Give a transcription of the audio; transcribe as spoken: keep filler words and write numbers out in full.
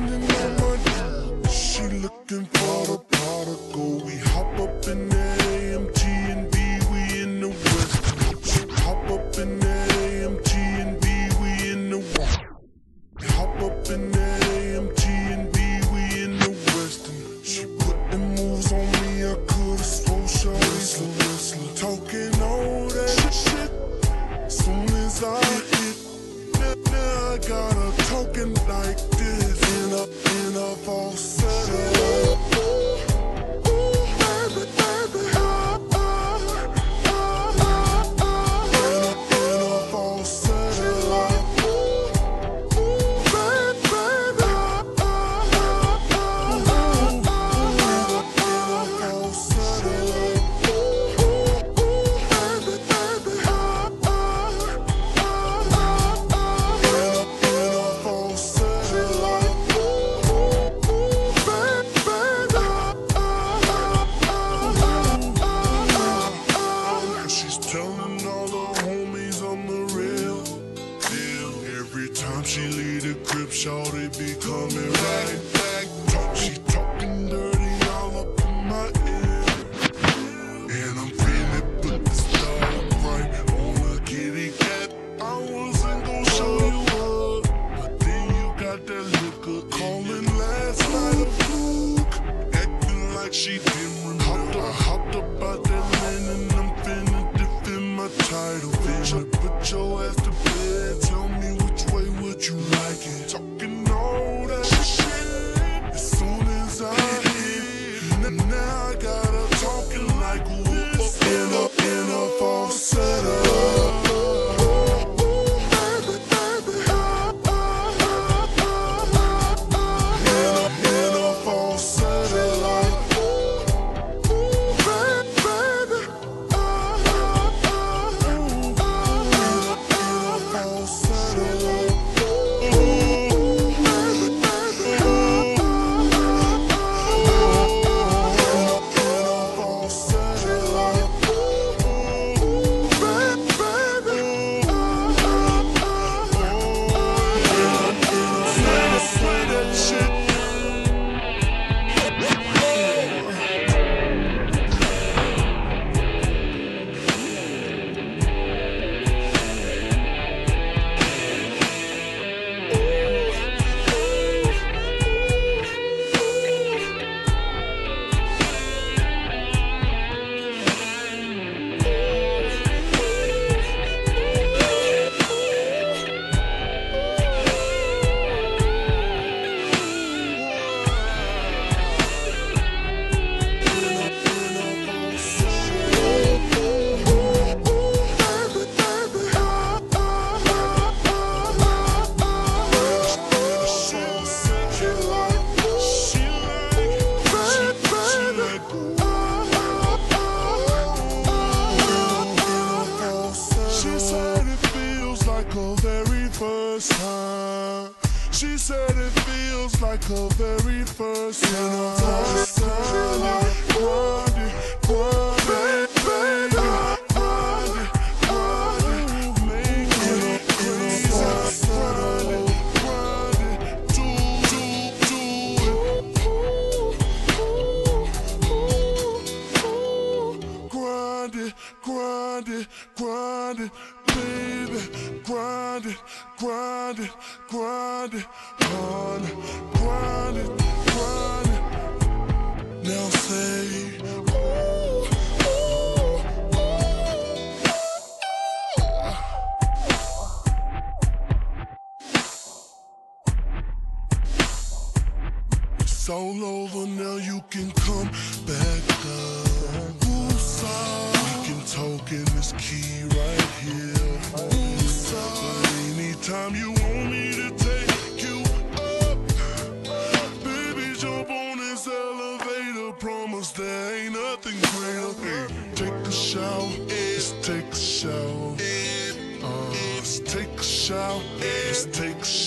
grinding on my. She looking for the particle. We hop up in that A M G and B, we in the West. She hop up in that A M G and B, we in the West. Hop up in that A M G and B, we in the West. She putting moves on me, I could've swore shawty's a wrestler. Talking all that shit, soon as I hit. Now, now I got her talking like this, in a, in a falsetto. She leave the crib, shawty be coming right back. Talk, she talking dirty all up in my ear, and I'm feeling put the dog right on a kitty cat. I wasn't gon' show you up, but then you got that liquor. Calling last night a fluke, acting like she didn't remember. Hopped up, hopped up out that lane and I'm finna defend my title. Bitch, put your ass to bed, tell me which way would you like it? Talking all that shit, as soon as I hit. Now I got her talking like whoop, in a, in a falsetto. Time. She said it feels like her very first time. Grind it, grind it, baby. Grind it, grind it, make it crazy. Grind it, grind it, do, do, do it. Grind it, grind it, grind it, baby. Grind it, grind it, grind it, grind it, grind it, grind it. Now say, ooh, ooh, ooh. It's all over now, you can come back up. Woosah. We can talk in this key right here. Anytime you want me to take you up, baby, jump on this elevator. Promise there ain't nothing greater. Hey, take a shower, let's take a shower. Uh, let's take a shower, let's take a shower.